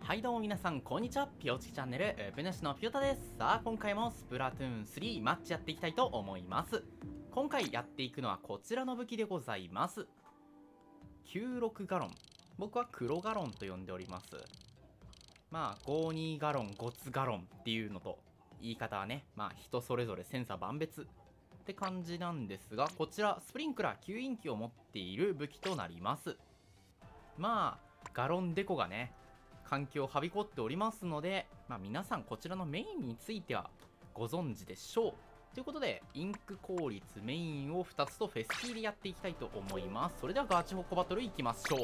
はいどうも皆さんこんにちは。ピオチキチャンネルウ主のピオタです。さあ今回もスプラトゥーン3マッチやっていきたいと思います。今回やっていくのはこちらの武器でございます。96ガロン、僕は黒ガロンと呼んでおります。まあ52ガロン5つガロンっていうのと言い方はね、まあ人それぞれ千差万別って感じなんですが、こちらスプリンクラー吸引機を持っている武器となります。まあガロンデコがね環境をはびこっておりますので、まあ、皆さんこちらのメインについてはご存知でしょうということで、インク効率メインを2つとフェスキーでやっていきたいと思います。それではガチホッコバトルいきましょう。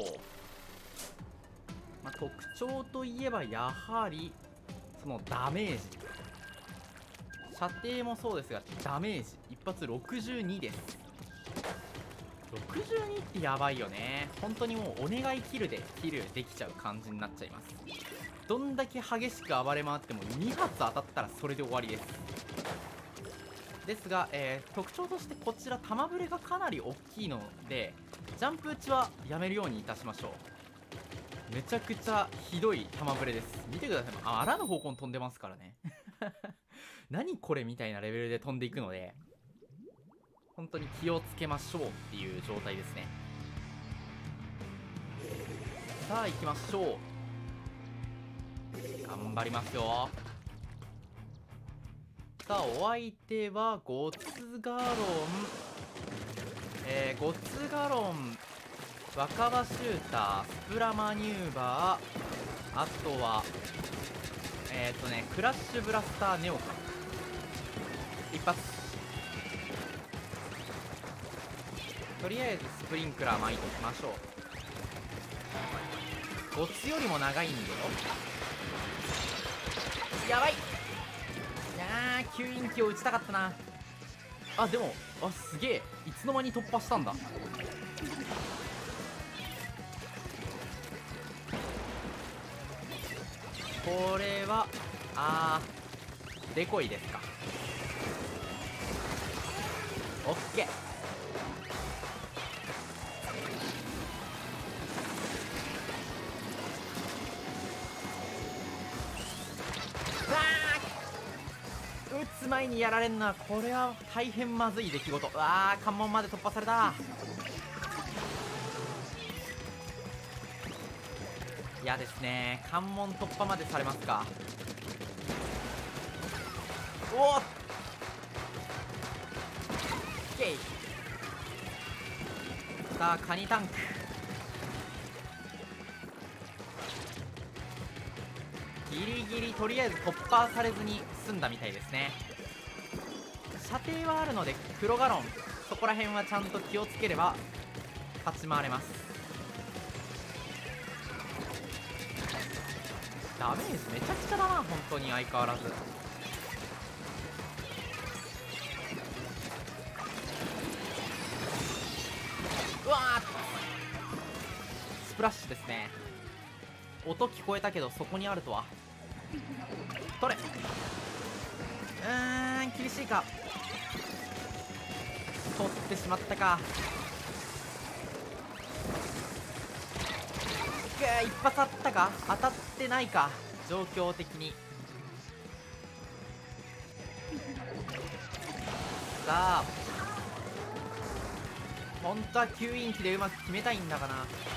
まあ、特徴といえばやはりそのダメージ、射程もそうですがダメージ一発62です。62ってやばいよね。本当にもうお願いキルでキルできちゃう感じになっちゃいます。どんだけ激しく暴れ回っても2発当たったらそれで終わりです。ですが、特徴としてこちら弾ブレがかなり大きいのでジャンプ打ちはやめるようにいたしましょう。めちゃくちゃひどい弾ブレです。見てください。あらぬ方向に飛んでますからね何これみたいなレベルで飛んでいくので本当に気をつけましょうっていう状態ですね。さあ行きましょう。頑張りますよ。さあお相手はゴツガロン、ゴツガロン、若葉シューター、スプラマニューバー、あとはクラッシュブラスターネオか。一発とりあえずスプリンクラー巻いておきましょう。ゴツよりも長いんだよ。やばい。いやー吸引機を打ちたかったな。あでもすげえ、いつの間に突破したんだ。これはデコイですか。オッケー。打つ前にやられんのはこれは大変まずい出来事。関門まで突破された。嫌ですね。関門突破までされますか。おっ OK。 さあカニタンクギリギリとりあえず突破されずに済んだみたいですね。射程はあるので黒ガロンそこら辺はちゃんと気をつければ立ち回れます。ダメージめちゃくちゃだな本当に相変わらず。うわースプラッシュですね。音聞こえたけどそこにあるとは。取れ。厳しいか。取ってしまったか。一発あったか。当たってないか状況的に。さあ本当は吸引機でうまく決めたいんだかな。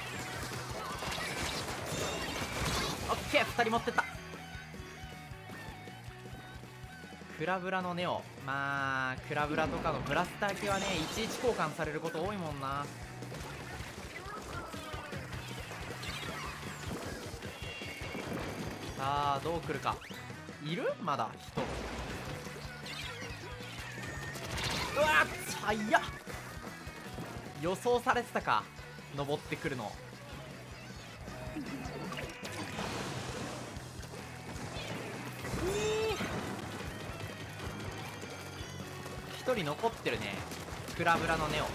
オッケー2人持ってった。クラブラのネオ、まあクラブラとかのブラスター系はねいちいち交換されること多いもんな。さあどう来るか。いるまだ人。うわっ早っ。予想されてたか登ってくるの。1人残ってるねクラブラのネオ。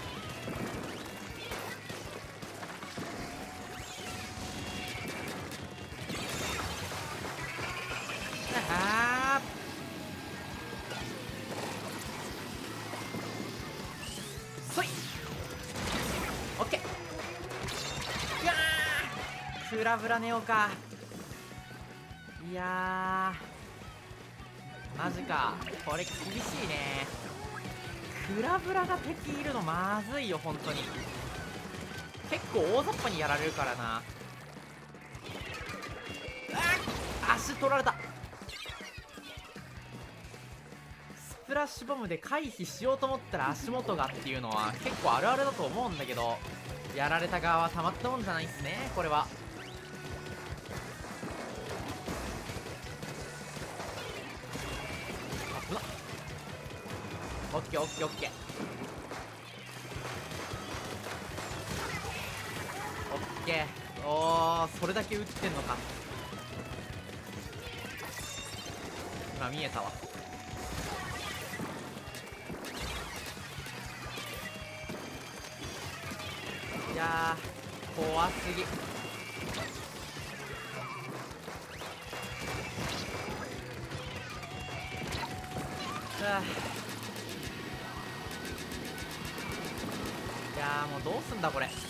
そいオッケー。クラブラネオか。 いやーマジか、これ厳しいね。クラブラが敵いるのまずいよ本当に。結構大雑把にやられるからな。足取られた。スプラッシュボムで回避しようと思ったら足元がっていうのは結構あるあるだと思うんだけど、やられた側はたまったもんじゃないっすねこれは。危なっ。オッケーオッケーオッケーオッケー。おー、それだけ打ってんのか。今見えたわ。いやー怖すぎ。いやーもうどうすんだこれ。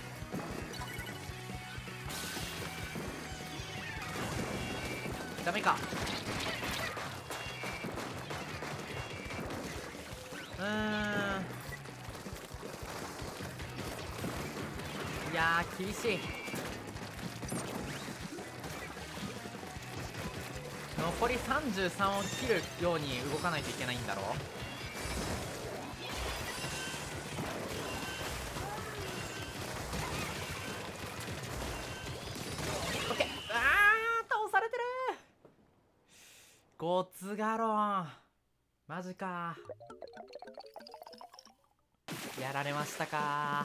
ダメか。いやー厳しい。残り33を切るように動かないといけないんだろう。オッケー。倒されてる。ゴツガロンマジか。やられましたか。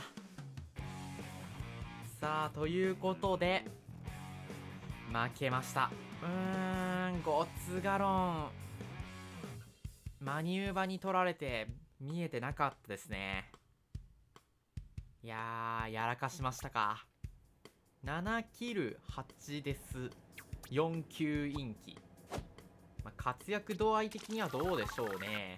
さあということで負けました。ゴツガロンマニューバに取られて見えてなかったですね。いやーやらかしましたか。7キル8です。4級インキ、活躍度合い的にはどうでしょうね。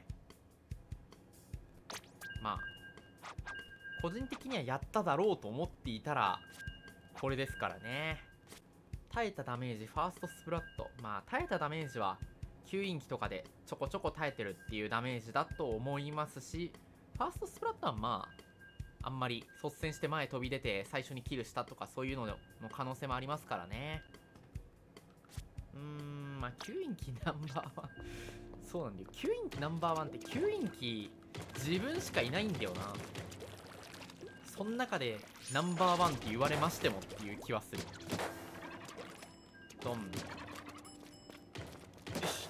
個人的にはやっただろうと思っていたらこれですからね。耐えたダメージファーストスプラット、耐えたダメージは9インキとかでちょこちょこ耐えてるっていうダメージだと思いますし、ファーストスプラットはあんまり率先して前飛び出て最初にキルしたとかそういうのの可能性もありますからね。9インキナンバーワンそうなんだよ。9インキナンバーワンって9インキ自分しかいないんだよな。その中でナンバーワンって言われましてもっていう気はする。ドン。よし。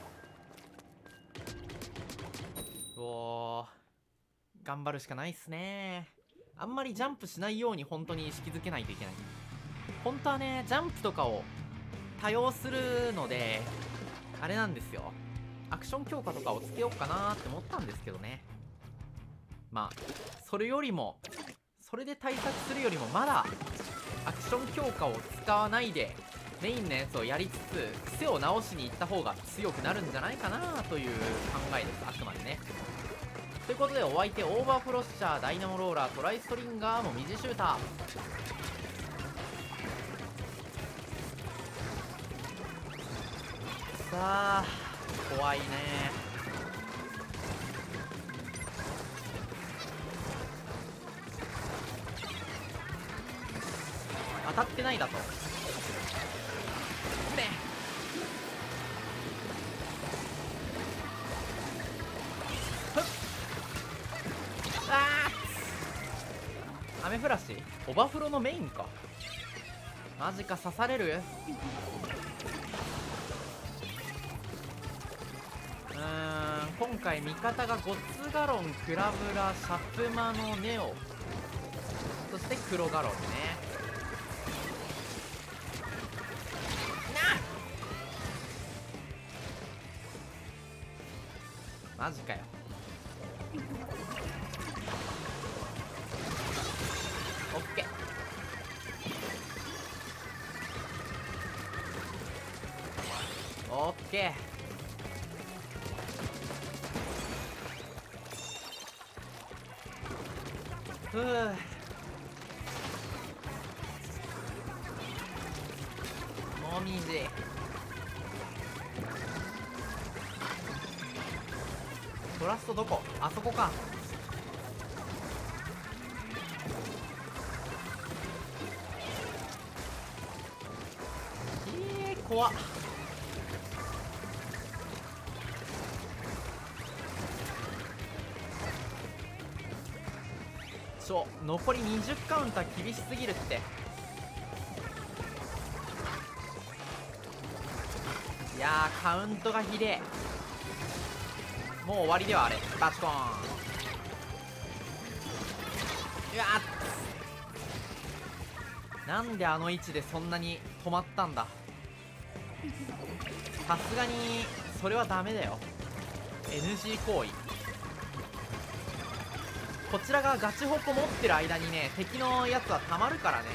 おー、頑張るしかないっすね。あんまりジャンプしないように本当に意識づけないといけない。本当はねジャンプとかを多用するのであれなんですよ。アクション強化とかをつけようかなーって思ったんですけどね。それよりもそれで対策するよりもまだアクション強化を使わないでメインのやつをやりつつ癖を直しに行った方が強くなるんじゃないかなという考えです、あくまでね。ということでお相手オーバーフロッシャー、ダイナモローラー、トライストリンガー、もみじシューター。さあ怖いね。当たってないだとね。アメフラシオバフロのメインか。マジか、刺される。今回味方がゴツガロン、クラブラ、シャプマのネオ、そして黒ガロンね。マジかよ。オッケー。オッケー。ふう。もみじトラストどこ？あそこか。怖っ。残り20カウントは厳しすぎるって。いやー、カウントがひでえ。もう終わりではあれ。バチコーン。うわっ、なんであの位置でそんなに止まったんだ。さすがにそれはダメだよ。 NG 行為。こちらがガチホコ持ってる間にね、敵のやつはたまるからね。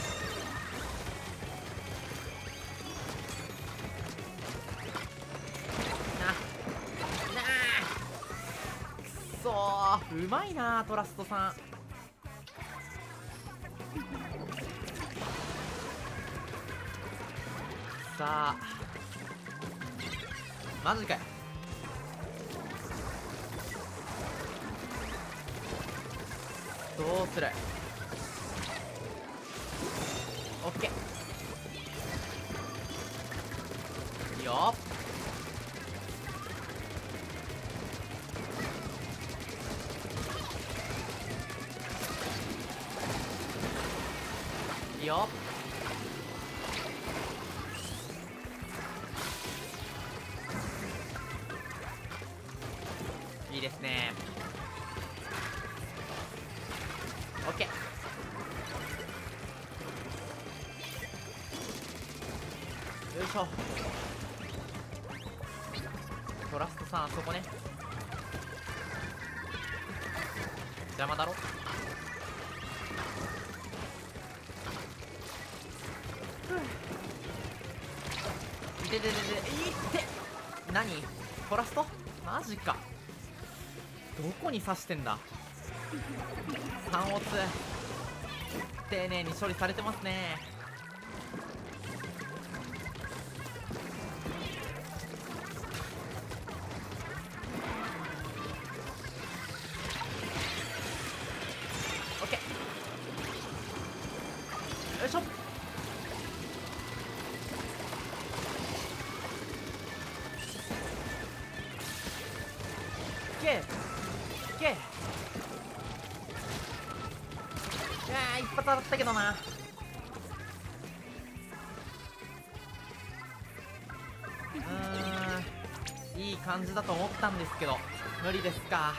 くそー、うまいなトラストさん。さあ、マジかよ。どうする？オッケー。いいよ。いいよ。いいですね。オッケー。よいしょ。トラストさんあそこね。邪魔だろ。いてててて、いって何？トラストマジか。どこに刺してんだ。3オツ丁寧に処理されてますね。オッケー。よいしょ。いけいけ。いやー、一発当たったけどな。いい感じだと思ったんですけど無理ですか。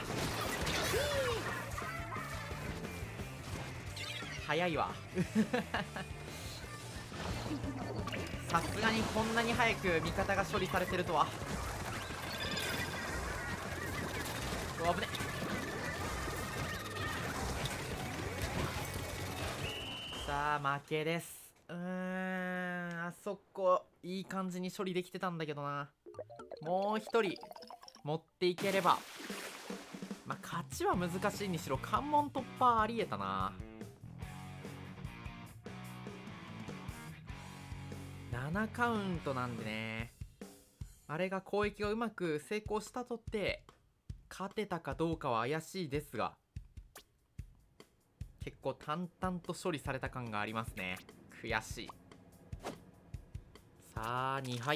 早いわさすがにこんなに早く味方が処理されてるとは。危ね。さあ負けです。あそこいい感じに処理できてたんだけどな。もう一人持っていければ、まあ勝ちは難しいにしろ関門突破ありえたな。7カウントなんでね、あれが攻撃がうまく成功したとって勝てたかどうかは怪しいですが、結構淡々と処理された感がありますね。悔しい。さあ2敗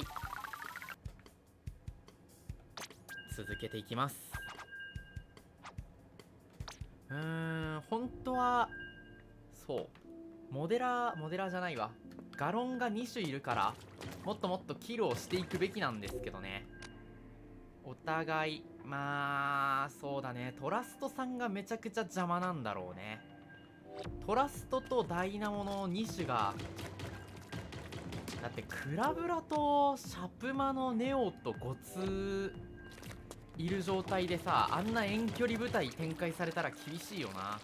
続けていきます。本当はそうモデラーじゃないわ、ガロンが2種いるからもっともっとキルをしていくべきなんですけどね。お互いまあそうだね、トラストさんがめちゃくちゃ邪魔なんだろうね。トラストとダイナモの2種が、だってクラブラとシャプマのネオとゴツいる状態でさ、あんな遠距離部隊展開されたら厳しいよな。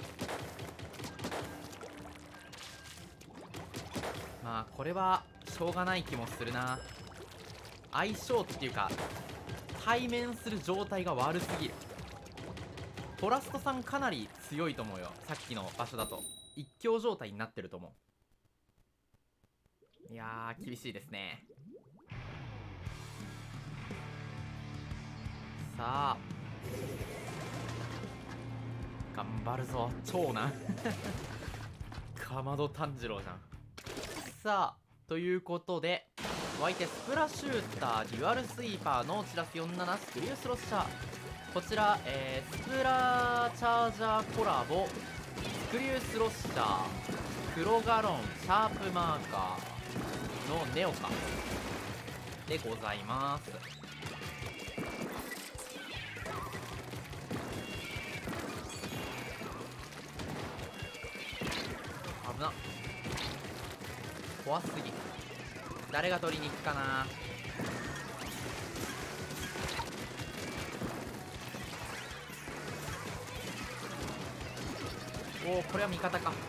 まあこれはしょうがない気もするな。相性っていうか対面する状態が悪すぎる。トラストさんかなり強いと思うよ。さっきの場所だと一強状態になってると思う。いやー厳しいですね。さあ頑張るぞ長男かまど炭治郎じゃん。さあということで、お相手スプラシューターデュアルスイーパーノーチラス47スクリュースロッシャー、こちら、スプラチャージャーコラボスクリュースロッシャー黒ガロンシャープマーカーのネオカでございます。危なっ、怖すぎ。誰が取りに行くかな。おお、これは味方か。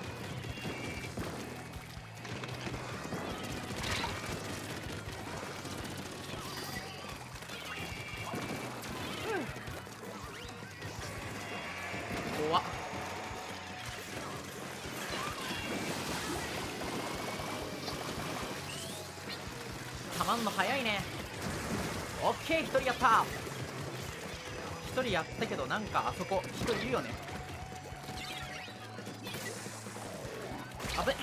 怖っ。たまんの早いね。オッケー、1人やった。1人やったけど、なんかあそこ1人いるよね。あぶっ、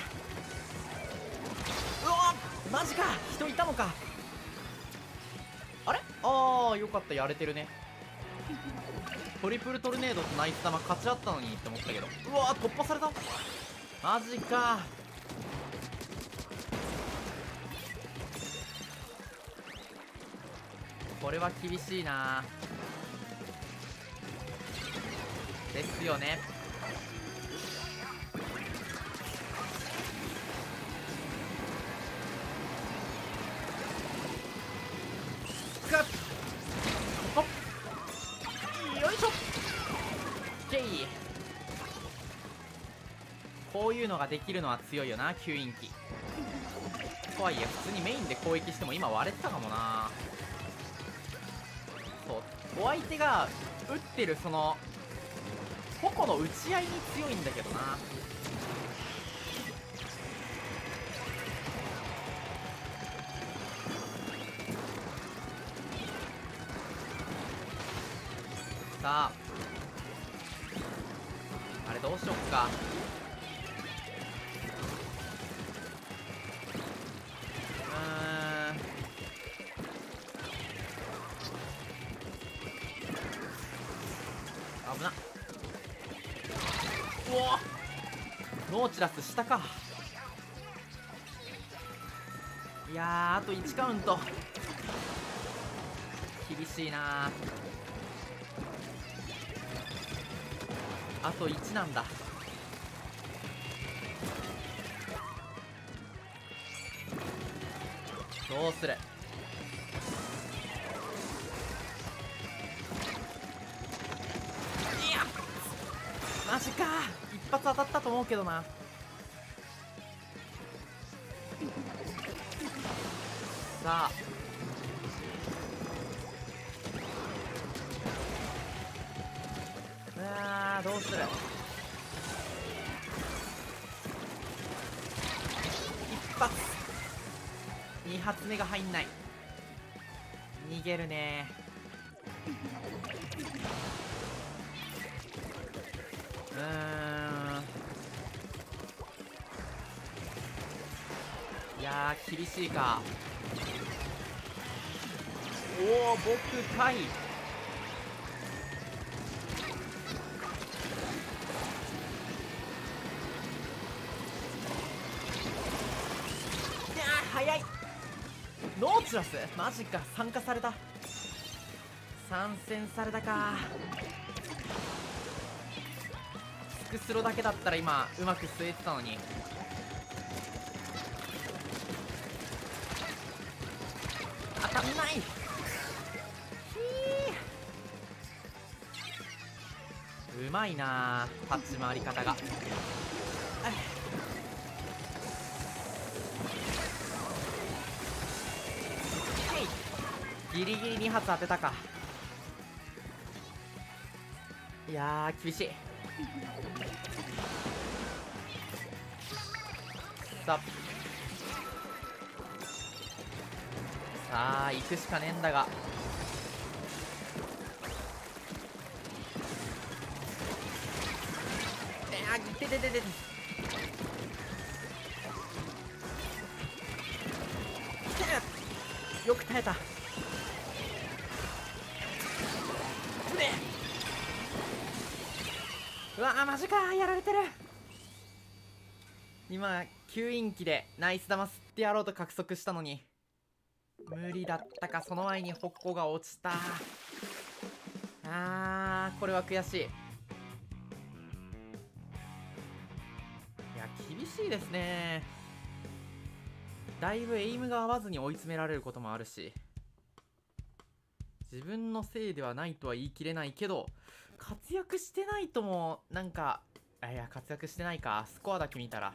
うわマジか、人いたのか。あれ、ああよかった、やれてるね。トリプルトルネードとナイス玉勝ち合ったのにって思ったけど、うわ突破された。マジか。これは厳しいな。ですよね。ガッほっ、よいしょ。ケイ、こういうのができるのは強いよな、吸引機。とはいえ普通にメインで攻撃しても今割れてたかもな。そう、お相手が打ってるその矛の打ち合いに強いんだけどな。さああれどうしよっか。危なっ。うお、ノーチラス下か。いやー、あと1カウント厳しいな。あと1なんだ。どうする。いやマジか、一発当たったと思うけどな。さあどうする。一発2発目が入んない。逃げるね。いやー厳しいか。おお僕かい。いやー早い。ノーチラスマジか、参加された。参戦されたか。スクスロだけだったら今うまく吸えてたのに。当たんない。うまいなタッチ回り方が。ギリギリ2発当てたか。いやー厳しい。さあ行くしかねえんだが。 ててててて。よく耐えた。うわー、マジかー、やられてる。今吸引機でナイス玉吸ってやろうと画策したのに無理だったか。その前に矛が落ちた。これは悔しい。いや厳しいですね。だいぶエイムが合わずに追い詰められることもあるし、自分のせいではないとは言い切れないけど、活躍してないともなんか、いや活躍してないか。スコアだけ見たら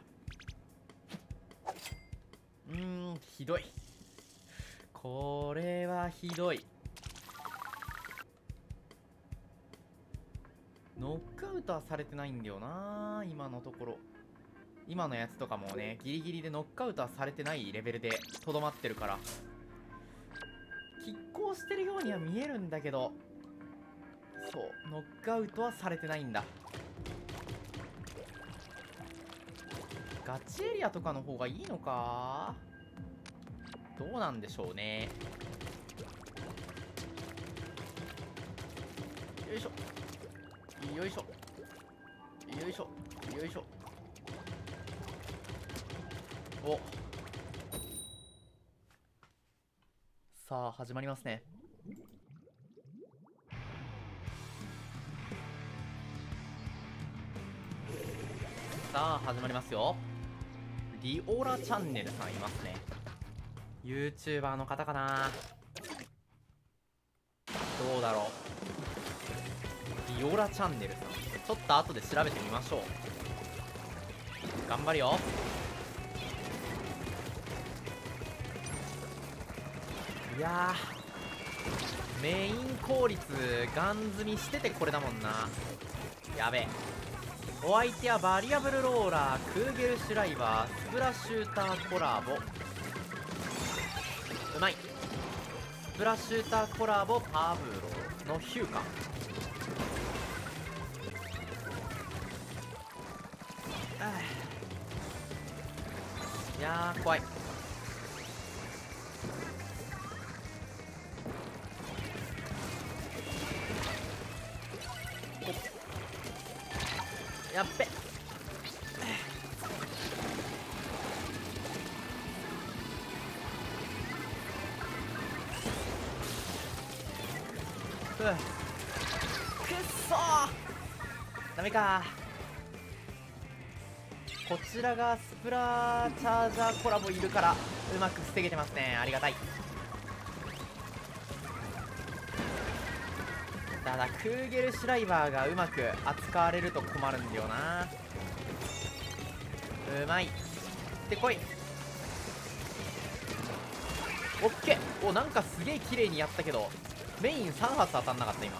ひどい。これはひどい。ノックアウトはされてないんだよな今のところ。今のやつとかもね、ギリギリでノックアウトはされてないレベルでとどまってるから、拮抗してるようには見えるんだけど、そうノックアウトはされてないんだ。ガチエリアとかの方がいいのか、どうなんでしょうね。よいしょよいしょよいしょよいしょ。お、さあ始まりますね。さあ始まりますよ。リオラチャンネルさんいますね。 YouTuber の方かな。どうだろう。リオラチャンネルさん、ちょっと後で調べてみましょう。頑張るよ。いやー、メイン効率ガン積みしててこれだもんな。やべえ。お相手はバリアブルローラー、クーゲルシュライバー、スプラッシューターコラボ。うまい。スプラッシューターコラボパブロのヒューか。いやー怖い。やっべ。くっそー、ダメか。こちらがスプラチャージャーコラボいるからうまく防げてますね。ありがたい。ただクーゲルシュライバーがうまく扱われると困るんだよな。うまい。ってこい。オッケー。お、なんかすげえ綺麗にやったけどメイン3発当たんなかった今。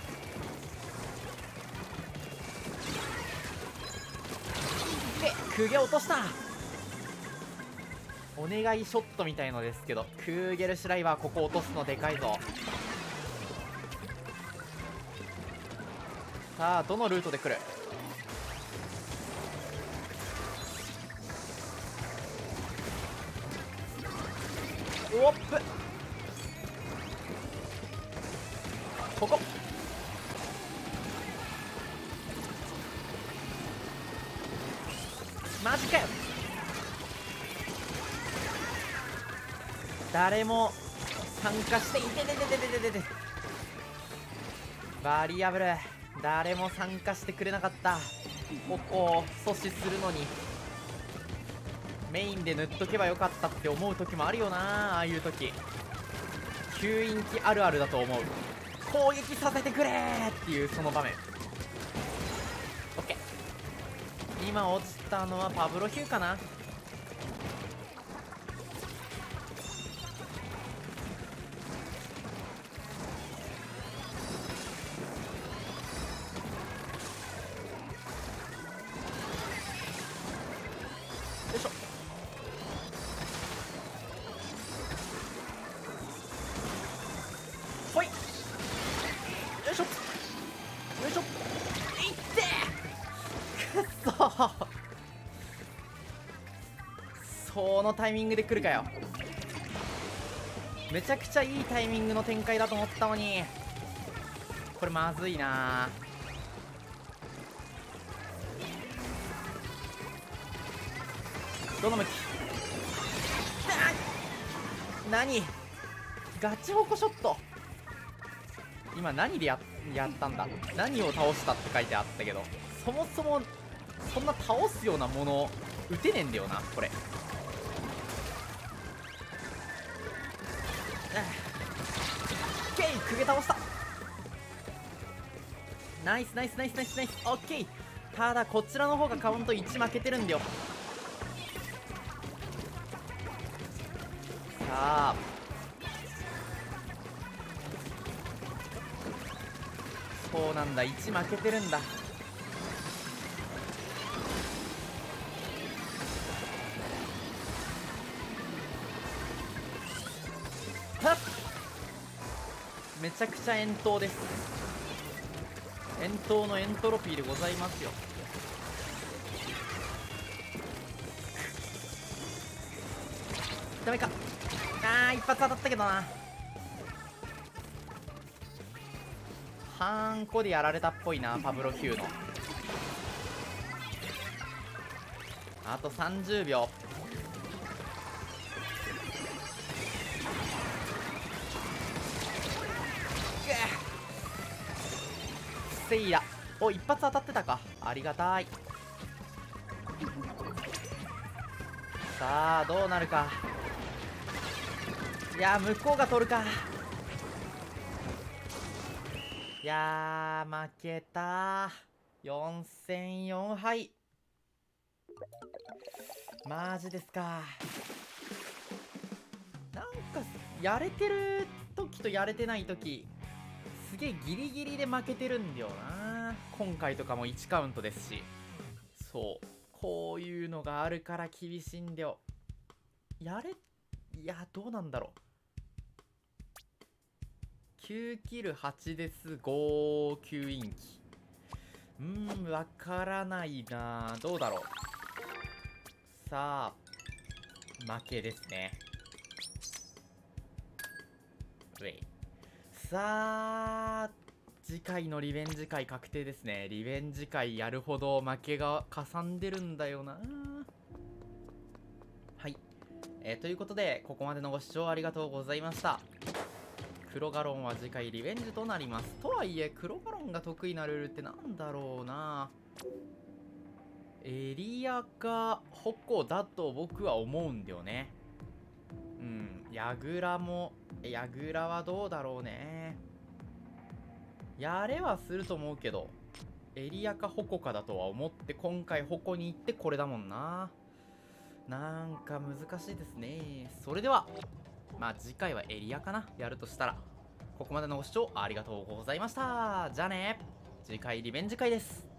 でクゲ落とした。お願いショットみたいのですけど、クーゲルシュライバーここ落とすのでかいぞ。さあどのルートで来る。おっぷ、ここマジかよ。誰も参加していてててててててて。バリアブル誰も参加してくれなかった。ここを阻止するのにメインで塗っとけばよかったって思う時もあるよな。ああいう時吸引機あるあるだと思う。攻撃させてくれーっていうその場面。オッケー。今落ちたのはパブロヒューかな。よいしょ。ほい。よいしょよいしょ。いってーくっそー。 このタイミングで来るかよ。めちゃくちゃいいタイミングの展開だと思ったのに、これまずいな。どの向き。何ガチホコショット。今何でやったんだ。何を倒したって書いてあったけど、そもそもそんな倒すようなもの打てねえんだよなこれ。オッケー、クゲ倒した。ナイスナイスナイスナイスナイス。オッケー。ただこちらの方がカウント1負けてるんだよ。さあそうなんだ、1負けてるんだ。はっ、めちゃくちゃ遠投です。遠投のエントロピーでございますよ。ダメか。一発当たったけどな。ハンコでやられたっぽいな、パブロ Q の。あと30秒。セイラ、お、一発当たってたか。ありがたい。さあどうなるか。いや向こうが取るか。いや負けた。4戦4敗。マジですか。なんかやれてる時とやれてない時すげえギリギリで負けてるんだよな。今回とかも1カウントですし、そうこういうのがあるから厳しいんだよ。いやどうなんだろう。9キル8です。5、9インキ。わからないな。どうだろう。さあ負けですね。さあ次回のリベンジ回確定ですね。リベンジ回やるほど負けがかさんでるんだよな。はい、ということでここまでのご視聴ありがとうございました。黒ガロンは次回リベンジとなります。とはいえ黒ガロンが得意なルールってなんだろうな。エリアか矛だと僕は思うんだよね。ヤグラはどうだろうね。やれはすると思うけどエリアか矛かだとは思って、今回矛に行ってこれだもんな。なんか難しいですね。それではまあ次回はエリアかな、やるとしたら。ここまでのご視聴ありがとうございました。じゃあね、次回リベンジ回です。